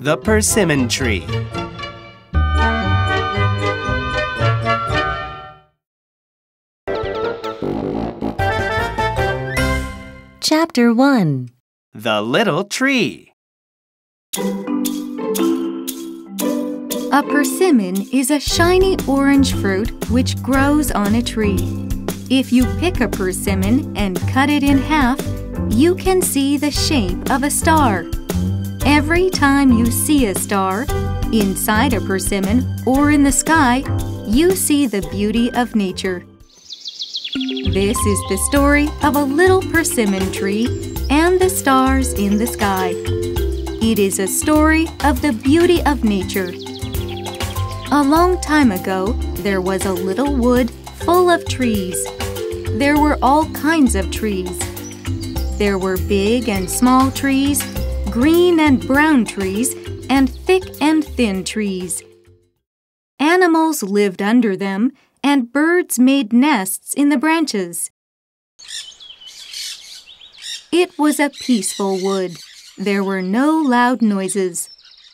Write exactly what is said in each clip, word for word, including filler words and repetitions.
The persimmon tree. Chapter one. The little tree. A persimmon is a shiny orange fruit which grows on a tree. If you pick a persimmon and cut it in half, you can see the shape of a star. Every time you see a star, inside a persimmon or in the sky, you see the beauty of nature. This is the story of a little persimmon tree and the stars in the sky. It is a story of the beauty of nature. A long time ago, there was a little wood full of trees. There were all kinds of trees. There were big and small trees, green and brown trees, and thick and thin trees. Animals lived under them, and birds made nests in the branches. It was a peaceful wood. There were no loud noises.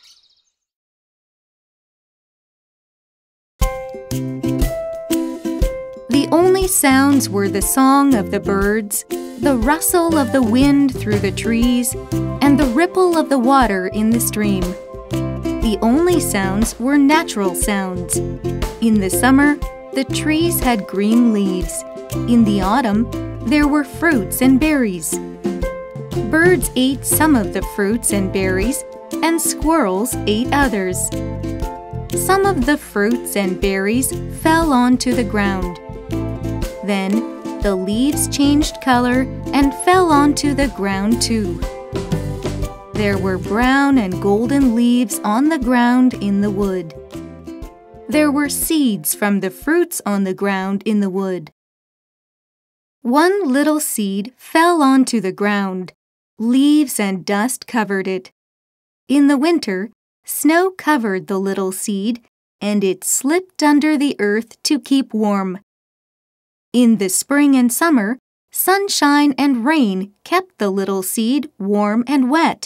The only sounds were the song of the birds, the rustle of the wind through the trees, and the ripple of the water in the stream. The only sounds were natural sounds. In the summer, the trees had green leaves. In the autumn, there were fruits and berries. Birds ate some of the fruits and berries, and squirrels ate others. Some of the fruits and berries fell onto the ground. Then, the leaves changed color and fell onto the ground too. There were brown and golden leaves on the ground in the wood. There were seeds from the fruits on the ground in the wood. One little seed fell onto the ground. Leaves and dust covered it. In the winter, snow covered the little seed, and it slipped under the earth to keep warm. In the spring and summer, sunshine and rain kept the little seed warm and wet.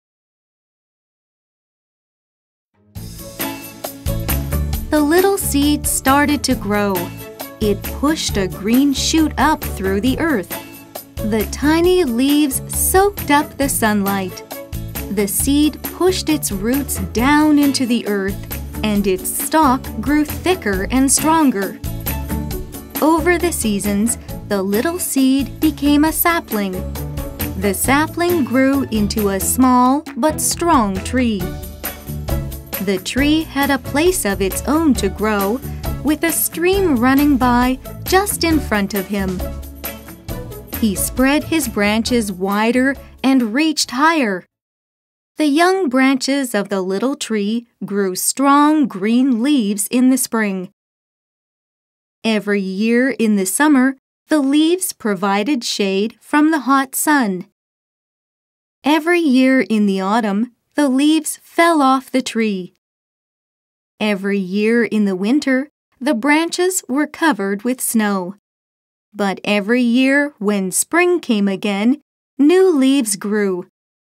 The little seed started to grow. It pushed a green shoot up through the earth. The tiny leaves soaked up the sunlight. The seed pushed its roots down into the earth, and its stalk grew thicker and stronger. Over the seasons, the little seed became a sapling. The sapling grew into a small but strong tree. The tree had a place of its own to grow, with a stream running by just in front of him. He spread his branches wider and reached higher. The young branches of the little tree grew strong green leaves in the spring. Every year in the summer, the leaves provided shade from the hot sun. Every year in the autumn, the leaves fell off the tree. Every year in the winter, the branches were covered with snow. But every year, when spring came again, new leaves grew.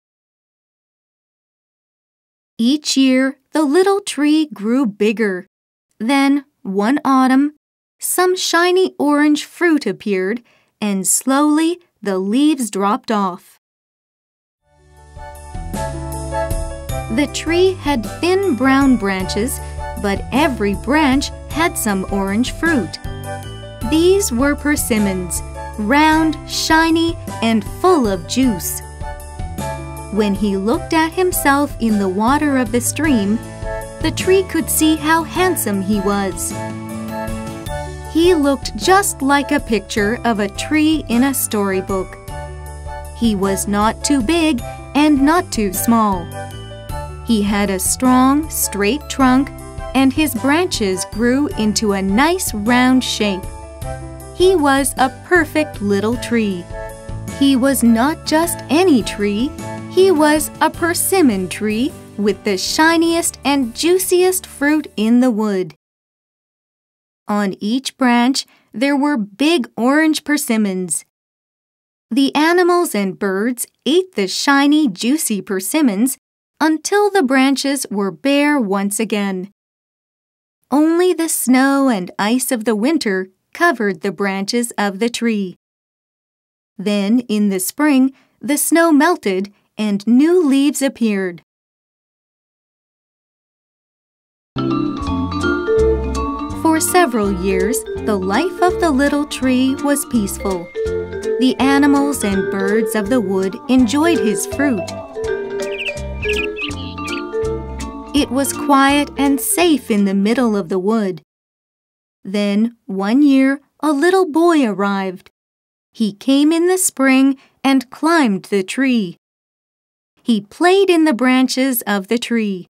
Each year, the little tree grew bigger. Then, one autumn, some shiny orange fruit appeared, and slowly the leaves dropped off. The tree had thin brown branches, but every branch had some orange fruit. These were persimmons, round, shiny, and full of juice. When he looked at himself in the water of the stream, the tree could see how handsome he was. He looked just like a picture of a tree in a storybook. He was not too big and not too small. He had a strong, straight trunk, and his branches grew into a nice round shape. He was a perfect little tree. He was not just any tree. He was a persimmon tree with the shiniest and juiciest fruit in the wood. On each branch, there were big orange persimmons. The animals and birds ate the shiny, juicy persimmons until the branches were bare once again. Only the snow and ice of the winter covered the branches of the tree. Then, in the spring, the snow melted and new leaves appeared. For several years, the life of the little tree was peaceful. The animals and birds of the wood enjoyed his fruit. It was quiet and safe in the middle of the wood. Then, one year, a little boy arrived. He came in the spring and climbed the tree. He played in the branches of the tree.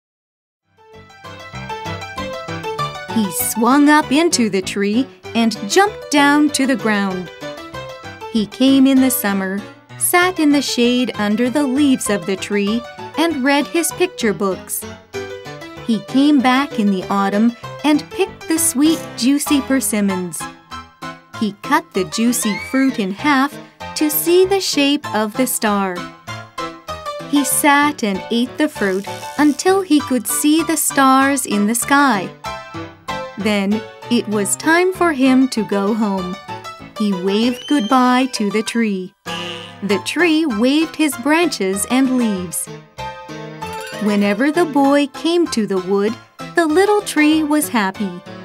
He swung up into the tree and jumped down to the ground. He came in the summer, sat in the shade under the leaves of the tree, and read his picture books. He came back in the autumn and picked the sweet, juicy persimmons. He cut the juicy fruit in half to see the shape of the star. He sat and ate the fruit until he could see the stars in the sky. Then it was time for him to go home. He waved goodbye to the tree. The tree waved his branches and leaves. Whenever the boy came to the wood, the little tree was happy.